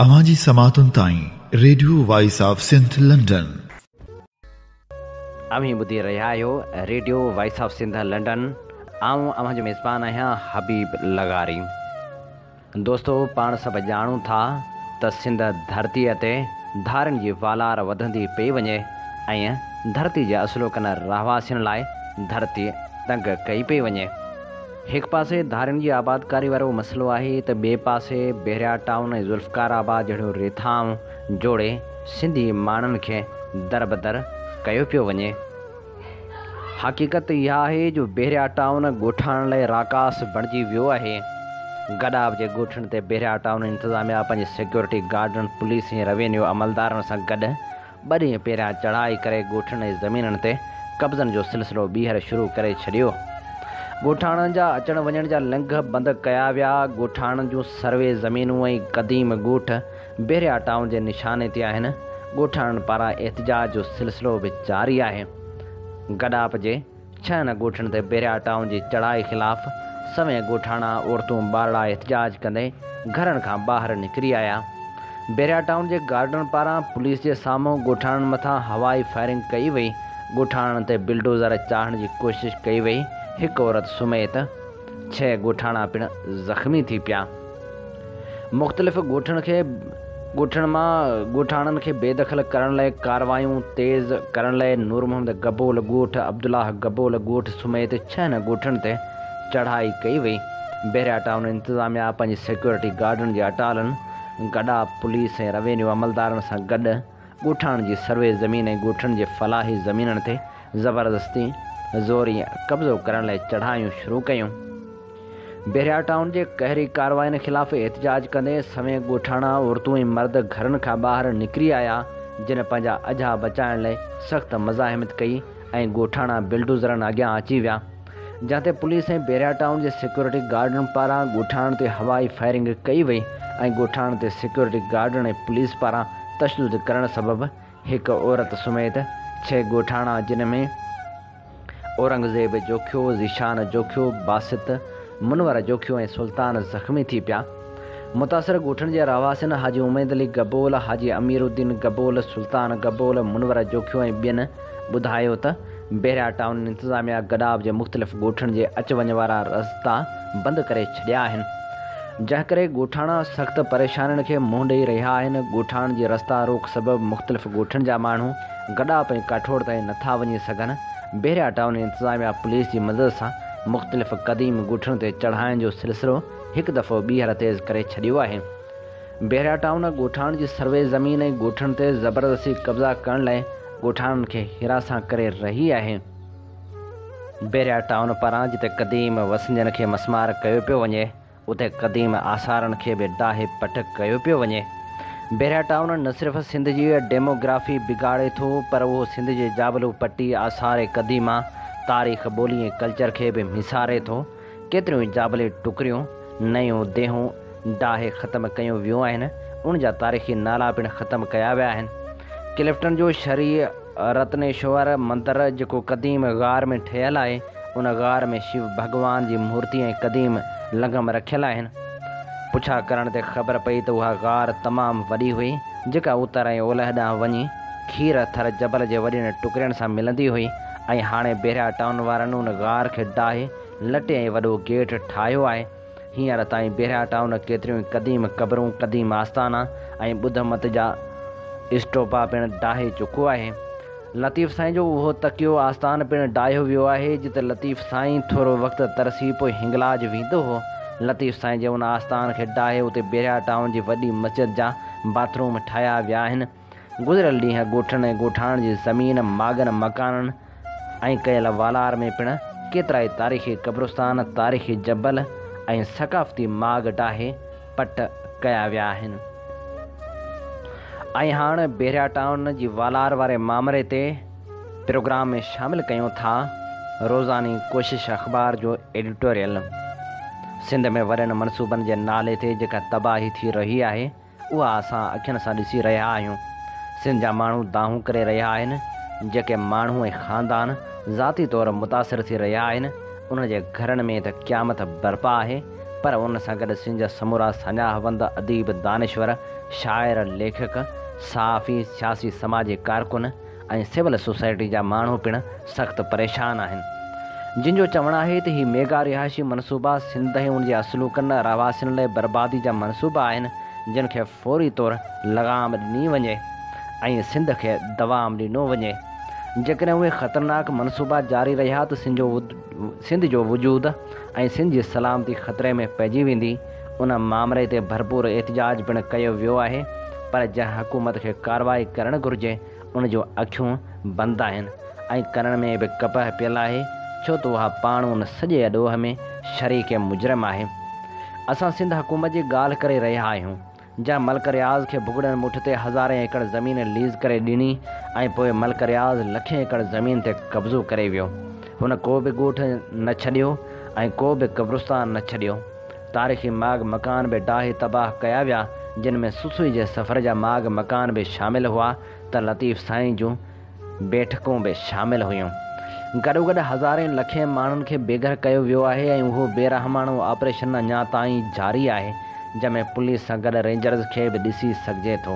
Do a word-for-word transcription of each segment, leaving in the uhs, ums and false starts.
अवांजी समातुन ताईं radio voice of Sindh London. अवी ॿुधी रहिया आहियो radio voice of Sindh London. आऊं अवां जो मेज़बान आहियां हबीब लगारी। दोस्तो, पाण सभु ॼाणूं था त सिंध धरतीअ ते धारनि जी वालार वधंदी पई वञे ऐं धरती जे असुलोकन रहवासियुनि लाइ धरती तंग कई पई वञे। हिकु पासे धारनि जी आबादकारी वारो मसइलो आहे त ॿिए पासे बहिरिया टाउन ऐं ज़ुल्फ़िकाराबाद जहिड़ियूं रिथाऊं जोड़े सिंधी माण्हुनि खे दरबदर कयो पियो वञे। हक़ीक़त इहा आहे जो बहिरिया टाउन ॻोठाइण लाइ राकास बणिजी वियो आहे। गॾाब जे ॻोठनि ते बहिरिया टाउन इंतिज़ामिया पंहिंजे सिक्योरिटी गार्डन, पुलिस ऐं रेवेन्यू अमलदारनि सां गॾु ॿ ॾींहं पहिरियां चढ़ाई करे ॻोठनि ऐं ज़मीननि ते कब्ज़नि जो सिलसिलो ॿीहर शुरू करे छॾियो। ॻोठाणनि जा अचण वञण जा लिंक बंदि कया विया। ॻोठाणनि जूं सर्वे ज़मीनूं ऐं क़दीम ॻोठ बहिरिया टाउन जे निशाने ते आहिनि। ॻोठाणनि पारां एहतिजाज जो सिलसिलो बि जारी आहे। गॾाप जे छहनि ॻोठनि ते बहिरिया टाउन जी चढ़ाई ख़िलाफ़ सवें ॻोठाणा औरतूं ॿारड़ा एहतिजाज कंदे घरनि खां ॿाहिरि निकिरी आया। बहिरिया टाउन जे गार्डन पारां पुलिस जे साम्हूं ॻोठाणनि मथां हवाई फायरिंग कई वई। ॻोठाणनि ते बिल्डोज़र चाढ़ण जी कोशिशि कई वई। हिकु औरत समेत छह ॻोठाणा पिणु ज़ख़्मी थी पिया। मुख़्तलिफ़ ॻोठनि खे ॻोठनि मां ॻोठाणनि खे बेदख़ल करण लाइ कार्रवायूं तेज़ करण लाइ नूर मोहम्मद गबोल ॻोठ, अब्दुल्लाह गबोल ॻोठ समेत छहनि ॻोठनि ते चढ़ाई कई वई। बहिरिया टाउन इंतिज़ामिया पंहिंजी सिक्योरिटी गार्डन जे अटालनि गॾा पुलिस ऐं रेवेन्यू अमलदारनि सां गॾु ॻोठाणनि जी सर्वे ज़मीन ऐं ॻोठनि जे फलाही ज़मीननि ते ज़बरदस्ती ज़ोरी कब्ज़ो करण लाइ चढ़ायूं शुरू कयूं। बहिरिया टाउन जे कहरी कार्रवाइनि ख़िलाफ़ एहतिजाज कंदे सवें ॻोठाणा औरतूं ऐं मर्द घरनि खां ॿाहिरि निकिरी आया, जिन पंहिंजा अझा बचाइण लाइ सख़्तु मज़ाहिमत कई ऐं ॻोठाणा बिल्डोज़रनि अॻियां अची विया। जिते पुलिस ऐं बहिरिया टाउन जे सिक्योरिटी गार्डन पारां ॻोठाणनि ते हवाई फायरिंग कई वई ऐं ॻोठाणनि ते सिक्योरिटी गार्डन ऐं पुलिस पारां तशदुद करण सबबि हिकु औरत समेत छह ॻोठाणा, जिन में औरंगज़ेब जोखियो, ज़ीशान जोखियो, बासित, मुनवर जोखियो ऐं सुल्तान ज़ख़्मी थी पिया। मुतासिर ॻोठनि जे रहवासियुनि हाजी उमैद अली गबोल, हाजी अमीरुद्दीन गबोल, सुल्तान गबोल, मुनवर जोखियो ऐं ॿियनि ॿुधायो त बहिरिया टाउन इंतिज़ामिया गॾाब जे मुख़्तलिफ़ ॻोठनि जे अच वञ वारा रस्ता बंदि करे छॾिया आहिनि, जंहिं करे ॻोठाणा सख़्तु परेशानियुनि खे मुंहुं ॾेई रहिया आहिनि। ॻोठाणनि जी रस्ता रोक सबबि मुख़्तलिफ़ ॻोठनि जा माण्हू गॾाब ऐं काठोड़ ताईं नथा वञी सघनि। बहिरिया टाउन इंतिज़ामिया पुलिस जी मदद सां मुख़्तलिफ़ क़दीम ॻोठनि ते चढ़ाइण जो सिलसिलो हिकु दफ़ो ॿीहर तेज़ करे छॾियो आहे। बहिरिया टाउन ॻोठाणनि जी सर्वे ज़मीन ऐं ॻोठनि ते ज़बरदस्ती कब्ज़ा करण लाइ ॻोठाणनि खे हिरासां करे रही आहे। बहिरिया टाउन पारां जिते क़दीम वसिंजनि खे मसमार कयो पियो वञे, उते क़दीम आसारनि खे बि डाहे पट कयो पियो वञे। बहिरिया टाउन न सिर्फ़ु सिंध जी डेमोग्राफी बिगाड़े थो, पर उहो सिंध जे जाबलू पट्टी, आसार क़दीमा, तारीख़, ॿोली ऐं कल्चर खे बि मिसारे थो। केतिरियूं ई जाबली टुकरियूं, नयूं देहूं डाहे ख़तमु कयूं वियूं आहिनि। उन जा तारीख़ी नाला पिणु ख़तमु कया विया आहिनि। क्लिफ्टन जो शरी रत्नेश्वर मंदरु जेको क़दीम ग़ार में ठहियलु आहे, उन ग़ार में शिव भॻवान जी मूर्ति ऐं क़दीम लंगम रखियलु आहिनि। पुछा करण ते ख़बर पई त उहा ग़ार तमामु वॾी हुई, जेका उतर ऐं ओलह ॾांहुं वञी खीर थर जबल जे वॾनि टुकड़नि सां मिलंदी हुई ऐं हाणे बहिरिया टाउन वारनि उन ग़ार खे डाहे लटे ऐं वॾो गेट ठाहियो आहे। हींअर ताईं बहिरिया टाउन केतिरियूं ई क़दीम क़बरूं, क़दीम आस्थाना ऐं ॿुध मत जा स्टोपा पिणु डाहे चुको आहे। लतीफ़ साईं जो उहो तकियो आस्थान पिणु डाहियो वियो आहे, जिते लतीफ़ साईं थोरो वक़्तु तरसी पोइ हिंगलाज वेंदो हो। लतीफ़ साईं जे उन आस्थान खे डाहे उते बहिरिया टाउन जी वॾी मस्जिद जा बाथरूम ठाहिया विया आहिनि। गुज़िरियल ॾींहं ॻोठनि ऐं ॻोठाणनि जी ज़मीन, मागनि, मकाननि ऐं कयल वालार में पिणु केतिरा ई तारीख़ी क़ब्रस्तान, तारीख़ी जबल ऐं सक़ाफ़ती माग डाहे पट कया विया आहिनि। ऐं हाणे बहिरिया टाउन जी वालार वारे मामले ते प्रोग्राम में शामिलु कयूं था रोज़ानी कोशिश अख़बार जो एडिटोरियल। सिंध में वॾनि मनसूबनि जे नाले ते जेका तबाही थी रही आहे, उहा असां अखियुनि सां ॾिसी रहिया आहियूं। सिंध जा माण्हू दाहूं करे रहिया आहिनि। जेके माण्हू ऐं ख़ानदान ज़ाती तौरु मुतासिर थी रहिया आहिनि, उन जे घरनि में त क़यामत बर्पा आहे, पर उन सां गॾु सिंध जा समूरा सञाहवंद अदीब दानिश्वर शाइर लेखक सहाफ़ी सियासी समाजी कारकुन ऐं सिविल सोसाइटी जा माण्हू पिणु सख़्तु परेशान आहिनि, जिन जो चवणु आहे त ही मेगा रिहाइशी मनसूबा सिंध ऐं उन जे असलूकनि रहवासियुनि लाइ बर्बादी जा मनसूबा आहिनि, जिन खे फौरी तौरु लॻाम ॾिनी वञे ऐं सिंध खे दवाम ॾिनो वञे। जेकॾहिं उहे ख़तरनाक मनसूबा जारी रहिया त सिंध जो सिंध जो वजूद ऐं सिंध जी सलामती ख़तरे में पइजी वेंदी। उन मामले ते भरपूर एहतिजाज पिणु कयो वियो आहे, पर जंहिं हुकूमत खे कार्रवाई करणु घुरिजे उन जूं अखियूं बंदि आहिनि ऐं करण में बि कपह पियल आहे, छो त उहा पाण उन सॼे अॾोह में शरीक मुजरिम आहे। असां सिंध हुकूमत जी ॻाल्हि करे रहिया आहियूं, जंहिं मल्क रियाज़ खे भुॻड़नि मुठ ते हज़ारे एकड़ ज़मीन लीज़ करे ॾिनी ऐं पोइ मल्क रियाज़ लखें एकड़ ज़मीन ते कब्ज़ो करे वियो। हुन को बि ॻोठ न छॾियो ऐं को बि क़ब्रिस्तान न छॾियो। तारीख़ी माग मकान बि डाहे तबाह कया विया, जिन में सुसुई जे सफ़र जा माग मकान बि शामिल हुआ त लतीफ़ साईं जूं बैठकूं बि शामिल हुयूं। गॾोगॾु हज़ारे लखे माण्हुनि खे बेघर कयो वियो आहे ऐं उहो बेरहमाणो ऑपरेशन अञा ताईं जारी आहे, जंहिंमें पुलिस सां गॾु रेंजर्स खे बि ॾिसी सघिजे थो।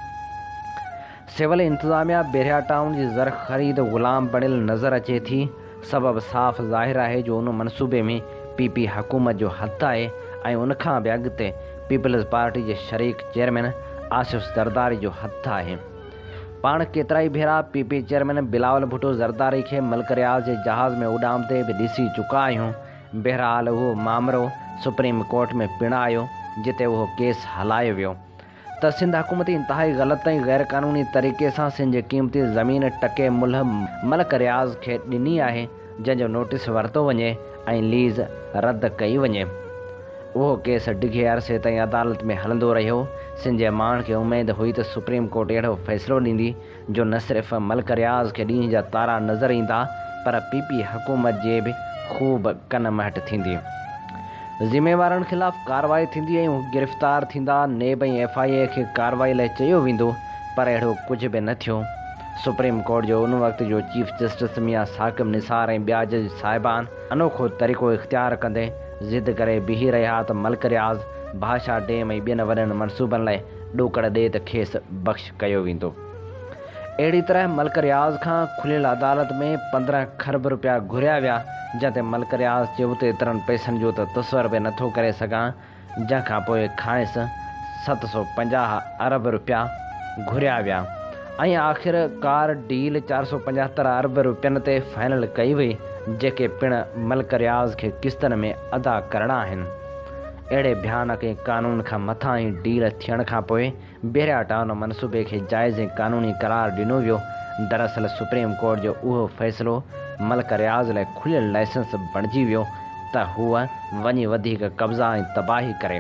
सिविल इंतिज़ामिया बेरिया टाउन जी ज़र ख़रीद ग़ुलाम बणियल नज़र अचे थी। सबबु साफ़ ज़ाहिर आहे जो उन मनसूबे में पी पी हुकूमत जो हथु आहे ऐं उनखां बि अॻिते पीपल्स पार्टी जे शरीक चेयरमैन आसिफ़ ज़रदारी जो हथु आहे। पाण केतिरा ई भेरा P P chairman Bilawal Bhutto Zardari खे मल्क रियाज़ जे जहाज़ में उॾाम ते बि ॾिसी चुका आहियूं। बहरहाल उहो मामिलो सुप्रीम कोर्ट में पिणु आयो, जिते उहो केस हलायो वियो त सिंध हुकूमत इंतिहाई ग़लति ऐं ग़ैर क़ानूनी तरीक़े सां सिंध जी क़ीमती ज़मीन टके मुल्ह मल्क रियाज़ खे ॾिनी आहे, जंहिंजो नोटिस वरितो वञे ऐं लीज़ रद्द कई वञे। उहो केस डिघे अरसे ताईं अदालत में हलंदो रहियो। सिंध जे माण्हुनि खे उमेद हुई त सुप्रीम कोर्ट अहिड़ो फ़ैसिलो ॾींदी जो न सिर्फ़ु मल्क रियाज़ खे ॾींहं जा तारा नज़र ईंदा, पर पी पी हुकूमत जे बि ख़ूब कन महट थींदी। ज़िम्मेवारनि ख़िलाफ़ कार्रवाई थींदी ऐं उहे गिरफ़्तार थींदा। नेब ऐं एफ आई ए खे कार्रवाई लाइ चयो वेंदो, पर अहिड़ो कुझु बि न थियो। सुप्रीम कोर्ट जो उन वक़्त जो चीफ जस्टिस मियां साकिब निसार ऐं ॿिया जज साहिबान अनोखो तरीक़ो इख़्तियार कंदे ज़िद करे बीही रहिया त मल्क रियाज़ भाषा डैम ऐं ॿियनि वॾनि मनसूबनि लाइ ॾोकड़ ॾे त खेसि बख़्श कयो वेंदो। अहिड़ी तरह मल्क रियाज़ खां खुलियल अदालत में पंद्रहं खरब रुपया घुरिया विया, जंहिं ते मल्क रियाज़ चयो त एतिरनि पैसनि जो त तस्वर बि नथो करे सघां, जंहिंखां पोइ खाइसि सत सौ पंजाह अरब रुपया घुरिया विया ऐं आख़िरकार डील चारि सौ पंजहतरि अरब रुपयनि ते फाइनल कई वई, जेके पिणु मल्क रियाज़ खे किस्तनि में अदा करणा आहिनि। अहिड़े भयानक ऐं क़ानून खां मथां ई डील थियण खां पोइ बेरिया टाउन मनसूबे खे जाइज़ ऐं क़ानूनी करार ॾिनो वियो। दरअसल सुप्रीम कोर्ट जो उहो फ़ैसिलो मल्क रियाज़ लाइ खुलियल लाइसेंस बणिजी वियो त हूअ वञी वधीक कब्ज़ा ऐं तबाही करे।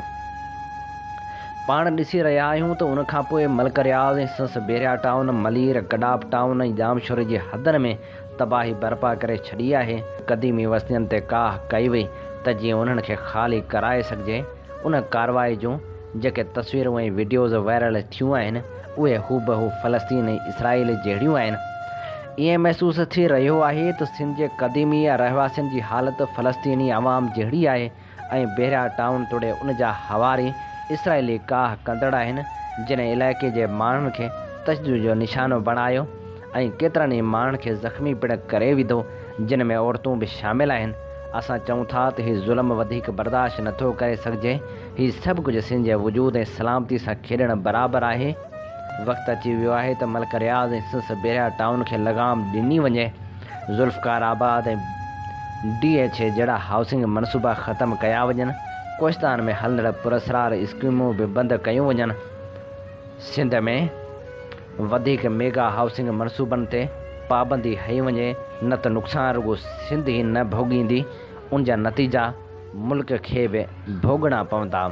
पाण ॾिसी रहिया आहियूं त उनखां पोइ मल्क रियाज़ ऐं संस बेरिया टाउन, मलीर, गडाप टाउन ऐं जामशोरी जी हदनि में तबाही बर्पा करे छॾी आहे। क़दीमी वस्तियुनि ते काह कई वई त जीअं उन्हनि खे ख़ाली कराए सघिजे। उन कार्रवाई जूं जेके तस्वीरूं ऐं वीडियोज़ वायरल थियूं आहिनि, उहे हूबहू फ़लस्तीन ऐं इसराईल जहिड़ियूं आहिनि। ईअं महसूसु थी रहियो आहे त सिंध जे क़दीमी रहवासियुनि जी हालति फ़लस्तीनी अवाम जहिड़ी आहे ऐं बेरिया टाउन तोड़े उन जा हवारी इसराइली काह कंदड़ आहिनि, जिन इलाइक़े जे माण्हुनि खे तशदुद जो निशानो बणायो ऐं केतिरनि ई माण्हुनि खे ज़ख़्मी पिणु करे विधो, जिन में औरतूं बि शामिल आहिनि। असां चऊं था त हीउ ज़ुल्म वधीक बर्दाश्त नथो करे सघिजे। हीउ सभु कुझु सिंध जे वजूद ऐं सलामती सां खेॾणु बराबरि आहे। वक़्तु अची वियो आहे त मल्क रियाज़ ऐं संस बेरिया टाउन खे लॻाम ॾिनी वञे। ज़ुल्फ़कार आबाद ऐं डी एच ए जहिड़ा हाउसिंग मनसूबा ख़तमु कया वञनि। कोस्तान में हलंदड़ पुरस्कार स्कीमूं बि बंदि कयूं वञनि। सिंध में वधीक मेगा हाउसिंग मनसूबनि ते पाबंदी हई वञे, न त नुक़सानु रुॻो सिंध ई न भोॻींदी, उन जा नतीजा मुल्क खे बि भोॻणा पवंदा।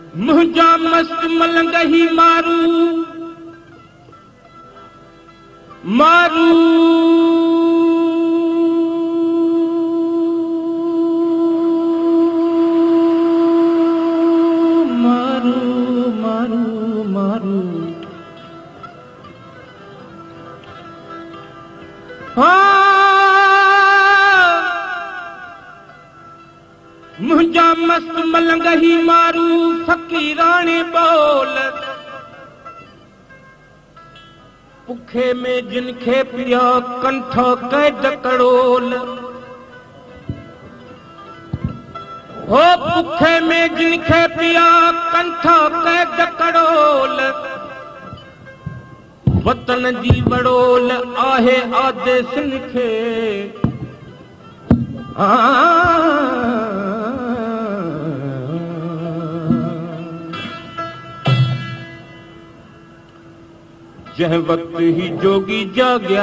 मुंहिंजा मस्त मलंग ही मारू मारू मारू मारू मारू मुंहिंजा मस्त मलंग ही मारू फ़क़ीराणे बोल पुखे में जिनखे पिया कंठ कैद कड़ोल हो पुखे में जिनखे पिया कंठ कैद कड़ोल वतन जी बड़ोल आहे आदेसन खे जह वक्त ही जोगी जाग्या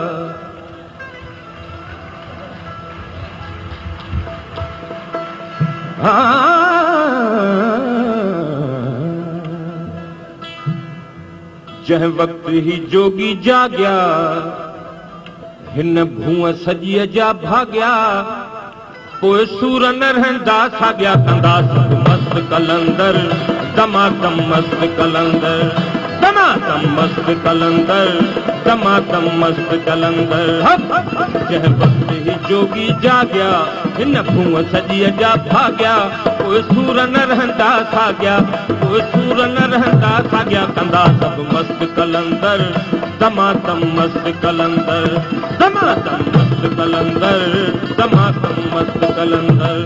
जह वक्त ही जोगी जाग्या हिन भूअ सॼीअ जा भाग्या पोइ सूर न रहंदा साॻिया कंदा सभु मस्त कलंदर दमादम मस्त कलंदर दमादम मस्त कलंदर दमादम मस्त कलंदर जंहिं वक्त ही जोगी जाग्या हिन भूअ सॼीअ जा भाग्या पोइ सूर न रहंदा साॻिया पोइ सूर न रहंदा साॻिया कंदा सभु मस्त कलंदर दमादम मस्त कलंदर दमादम मस्त कलंदर दमादम मस्त कलंदर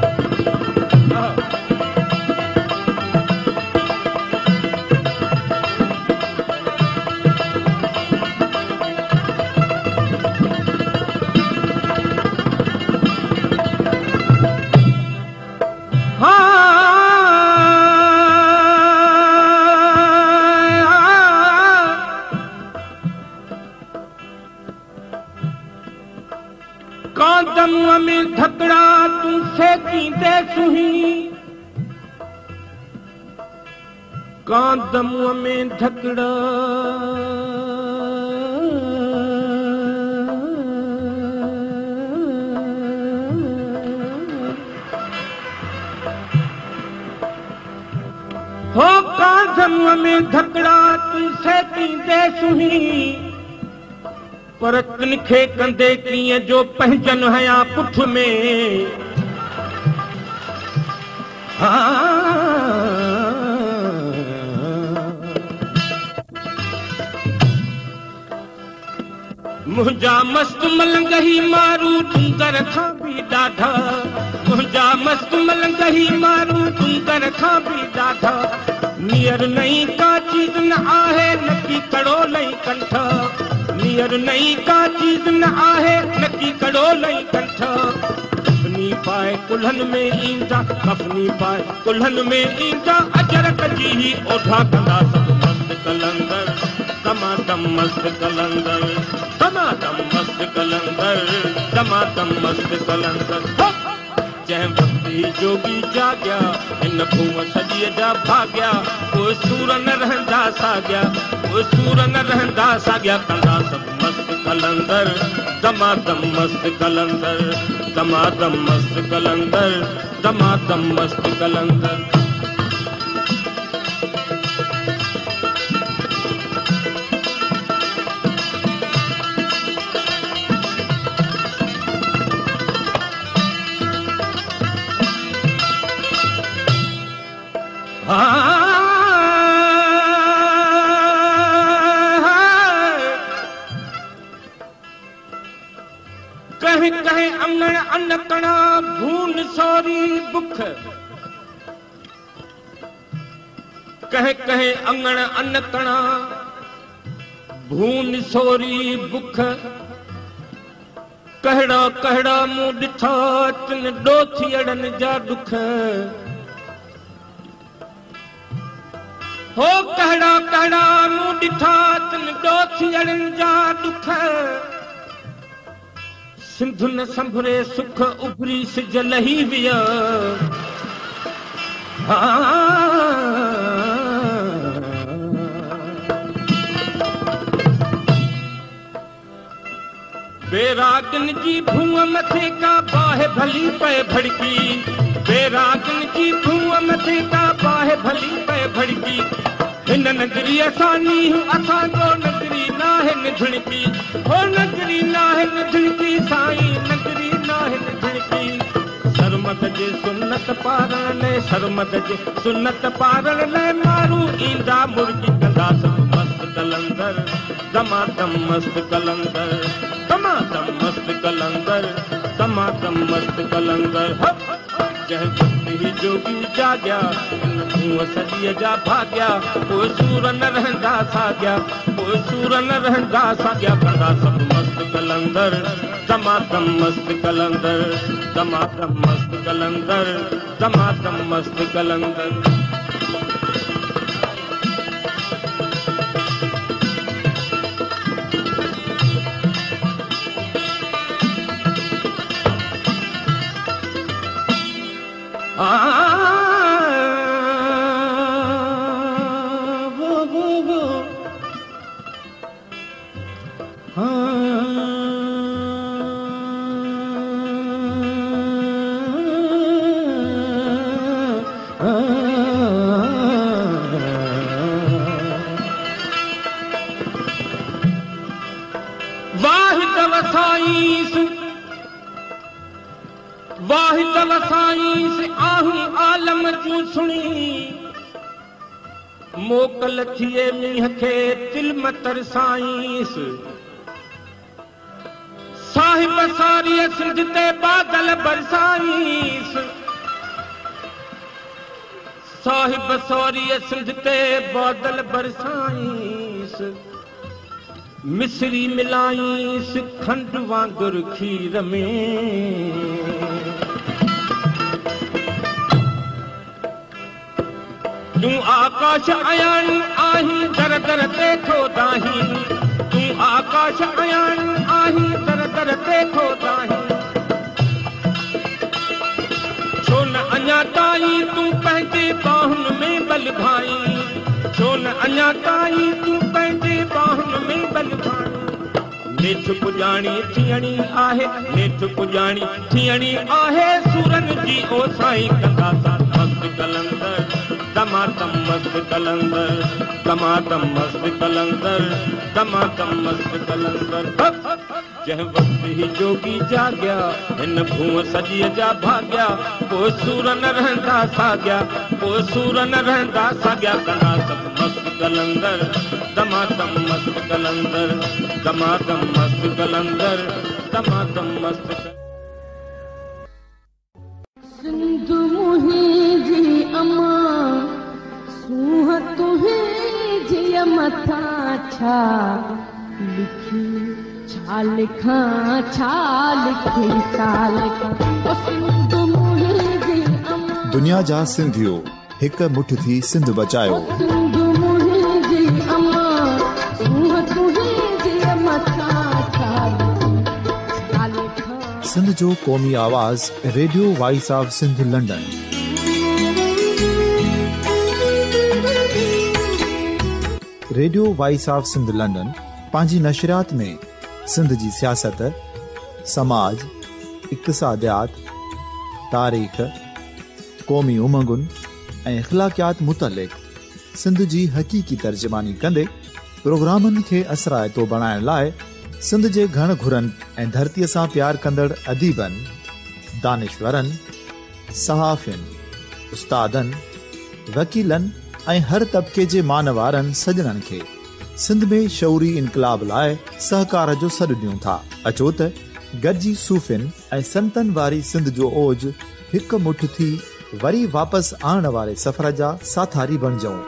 कांदम में धकड़ा तू सेकींदे सुही कांदम में धकड़ा हो कांदम में धकड़ा तू सेकींदे सुही पर तिनखे कंदे कीअं जो पंहिंजन हया पुठ में मुंहिंजा मस्त मलंग ही मारू डूंगर खां बि ॾाढा मुंहिंजा मस्त मलंग ही मारू डूंगर खां बि ॾाढा नियर नई का चीज न आहे नकी कड़ो लई कंठ नियर नई का चीज न आहे नकी कड़ो लई कंठ कफनी पाए कुल्हन में ईंदा कफनी पाए कुल्हन में ईंदा अजरक जी ही ओढ़ा कंदा सब मस्त कलंदर दमादम मस्त कलंदर दमादम मस्त कलंदर दमादम मस्त कलंदर जंहिं वक्त ही जोगी जाग्या हिन भूअ सॼीअ जा भाग्या कोई सूर न रहंदा साॻिया कोई सूर न रहंदा साॻिया कंदा सभु मस्त कलंदर दमादम मस्त कलंदर दमादम मस्त कलंदर दमादम मस्त कलंदर कहीं कहीं अंगण अनकणा भून सोरी बुख कहीं कहीं अंगण अनकणा भून सोरी बुख कहड़ा कहड़ा मूं ॾिठा तिन ॾोथियड़नि जा दुख हो कहड़ा कहड़ा मूं ॾिठा तिन ॾोथियड़नि जा दुख सिंध न संभरे सुख उभरी सिज लही विया बेरागन जी भूअ मथे का बाहे भली पे भड़की, बेरागन जी भूअ मथे का बाहे भली पे भड़की। हिन नगरी असानी असांजो नगरी नाहे निधड़की, हो नगरी नाहे निधड़की साईं, नगरी नाहे निधड़की। सरमद जे सुन्नत पारण ले, सरमद जे सुन्नत पारण ले मारू ईंदा मुर्गी कंदा सब मस्त कलंदर, दमादम मस्त कलंदर, दमादम मस्त कलंदर, दमादम मस्त कलंदर। जंहिं वक्त ही जोगी जाग्या इन धूअं सॼीअ जा भाग्या, पोइ सूर न रहंदा साॻिया, पोइ सूर न रहंदा साॻिया। कंदा सब मस्त कलंदर, दमादम मस्त कलंदर, दमादम मस्त कलंदर, दमादम मस्त कलंदर। आ वो वो वो वाहिद वसाईस, वाहिद वसाईस आहूं आलम जूं सुणी, मोकल थिए मींहं खे तिल्म तरसाईस। साहिब सारीअ सिंध ते बादल बरसाईस, साहिब सारीअ सिंध ते बादल बरसाईस। मिसरी मिलाईस खंड वांगुर खीर में, तूं आकाश अयान आहीं दर दर ते खोदाहीं, तूं आकाश अयान आहीं दर दर ते खोदाहीं। छो न अञा ताईं तूं पंहिंजे बाहुनि में बल भाई, छो न अञा ताईं तूं पंहिंजे बाहुनि में बल भाई। नेठ पुॼाणी थियणी आहे, नेठ पुॼाणी थियणी आहे, सूरन जी ओ साईं कंदा सा मस्त कलंदर, दमादम मस्त कलंदर, दमादम मस्त कलंदर, दमादम मस्त कलंदर। जंहिं वक्त ही जोगी जाग्या हिन भूअ सॼीअ जा भाग्या, पोइ सूर न रहंदा साॻिया, पोइ सूर न रहंदा साॻिया। कंदा सब मस्त कलंदर, दमादम मस्त कलंदर, दमादम मस्त कलंदर, दमादम मस्त। सिंध मुंहिंजी अमा सूंह तुंहिंजी मथां छा लिखी, छा लिखां छा लिखी छा लिखां। सिंध मुंहिंजी अमा, दुनिया जा सिंधियो हिक मुठ थी सिंध बचायो। सिंध मुंहिंजी अमा सूंह तुंहिंजी मथां छा लिखी छा लिखां। सिंध जो क़ौमी आवाज़ radio voice of Sindh London. Radio voice of Sindh London पंहिंजी नशरियात में सिंध जी सियासत, समाज, इक़्तिसादियात, तारीख़, क़ौमी उमंगुनि ऐं इख़्लाक़ियात मुतलिक़ सिंध जी हक़ीक़ी तर्जमानी कंदे प्रोग्रामनि खे असराइतो बणाइण लाइ सिंध जे घण घुरनि ऐं धरतीअ सां प्यार कंदड़ अदीबनि, दानिश्वरनि, सहाफ़ियुनि, उस्तादनि, वकीलनि ऐं हर तबिके जे मानवारनि सजणनि खे सिंध में शऊरी इनकलाब लाइ सहकार जो सॾु ॾियूं था। अचो त गॾिजी सूफ़ियुनि ऐं संतनि वारी सिंध जो ओज हिक मुठ थी वरी वापसि आणण वारे सफ़र जा साथारी बणिजऊं।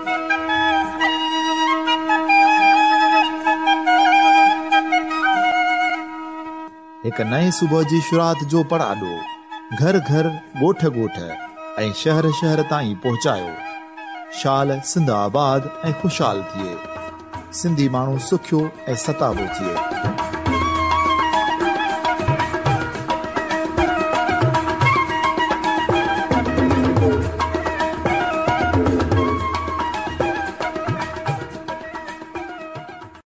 हिक नए सुबुह जी शुरूआत जो पड़ाॾो घर घर, ॻोठ ॻोठ ऐं शहर शहर ताईं पहुचायो। शाल सिंध आबाद ऐं ख़ुशहाल थिए, सिंधी माण्हू सुखियो ऐं सताबो थिए।